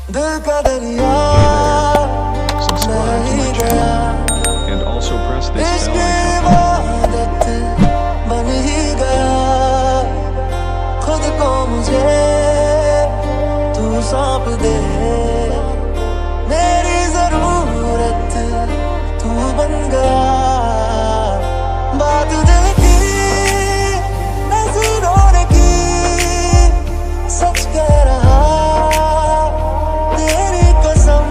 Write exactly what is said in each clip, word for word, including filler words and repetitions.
दिल का दरिया Subscribe to my channel and also press this bell icon. इबादत बन ही गया, खुद को मुझे तू सौंप दे, मेरी जरूरत तू बन गया। बात दिल की नजरों ने की, सच कह रहा तेरी कसम।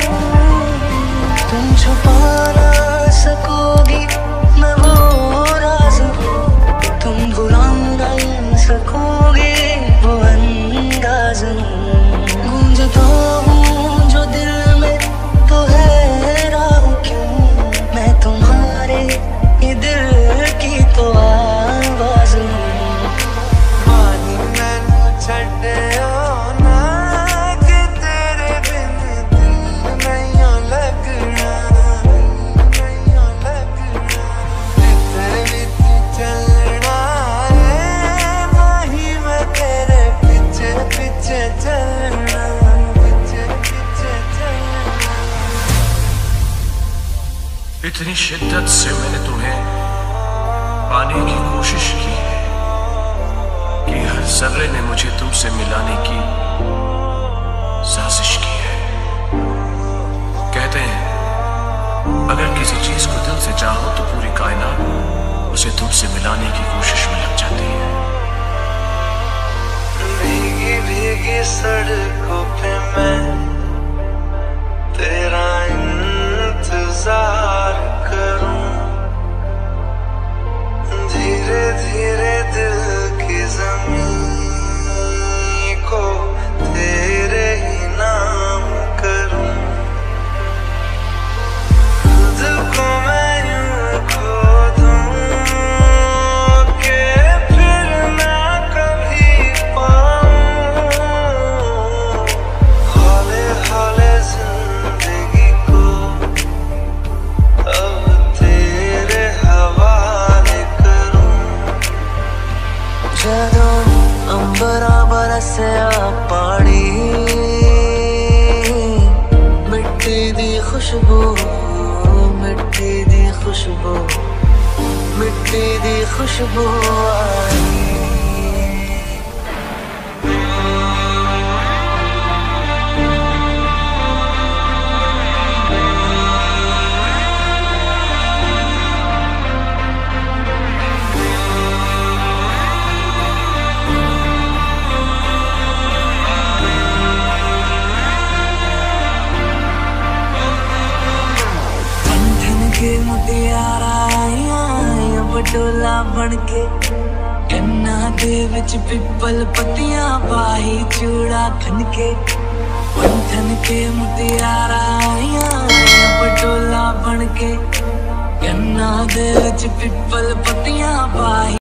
तुम छुपा ना सकोगी मैं वो राज, तुम भुला नहीं सकोगे वो अंदाज। गूंजता हूँ जो दिल में तो है राह क्यों, मैं तुम्हारे ये दिल की तो आवाज हूँ। पानी मैनू छड्डियो ना कि तेरे बिन दिल नहीं लगना, नहीं लगना। तेरे बिच चलना है, नहीं मैं तेरे पीछे पीछे चलना, पीछे पीछे चलना। इतनी शिद्दत से मैंने तुम्हें पाने की कोशिश की है कि हर जर्रे ने मुझे तुमसे मिलाने की साजिश की है। कहते हैं अगर किसी चीज को दिल से चाहो तो पूरी कायनात उसे तुमसे मिलाने की कोशिश में लग जाती है। भीगी भीगी सड़कों पे मैं तेरा इंतजार करूं, धीरे धीरे दिल की ज़मीं को तेरे ही नाम करूं। दिल को मैं यूं खो दूं कि फिर ना कभी पाऊं, हौले हौले जिंदगी को अब तेरे हवाले करूं। जदों अंबरा बरसिया पानी, मिट्टी दी खुशबू, मिट्टी दी खुशबू, मिट्टी दी खुशबू आई। के मुटियारा आइयां बटोला बनके, कन्ना दे विच पिपल पत्तियां पाही चूड़ा खनके। पंथन के मुटियारा आइयां बटोला बनके, कन्ना दे विच पिपल पत्तियां पाही